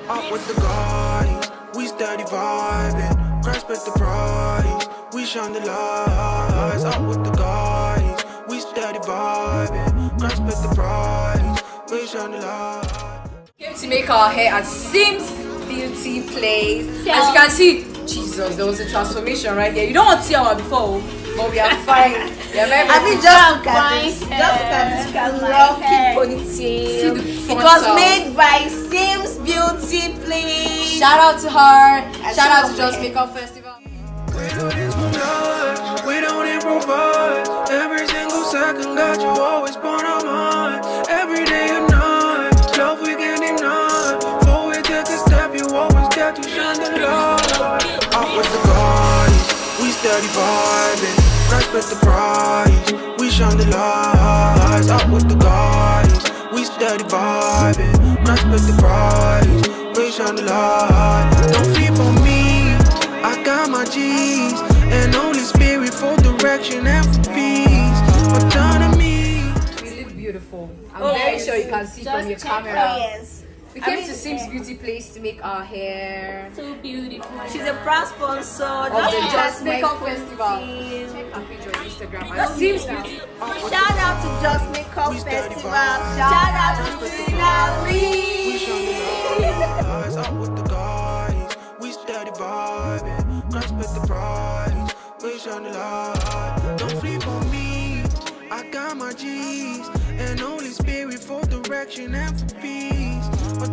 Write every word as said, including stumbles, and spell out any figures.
Out with the guys, we steady vibing. Grasp at the prize, we shine the lights. Out with the guys, we steady vibing. Grasp at the prize, we shine the lights. Came to make our hair at Sims Beauty Place. As you can see, Jesus, there was a transformation right here. You don't want to see our before, but we are fine. Yeah, I mean, just look at this. Just look at this lovely ponytail. It was made by Sims Beauty Place. Shout out to her. Shout out to JosMakeUpFestival. We do this for love. We don't improvise. Every single second got you always on our mind. Every day and night, love we can deny. Before we take a step, you always get to shine the light. Out with the guys, we steady vibing. Respect the prize, we shine the lights. Out with the guys, we steady vibing. Respect the prize, we shine the light. Don't sleep on me, I got my G's, and Holy Spirit for direction and for peace. Autonomy. You look beautiful. I'm oh, very yes. sure you can see Just from your camera. Yes. We came I mean, to Sims Beauty Place to make our hair. So beautiful. She's a proud sponsor of the JosMakeUpFestival. Check our page on Instagram at Sims Beauty. Shout out to JosMakeUpFestival. Shout out to Finale. Out with the guys, we steady vibing. Grasp at the prize, we shine the light. Don't sleep on me, I got my G's, and Holy Spirit for direction and for peace.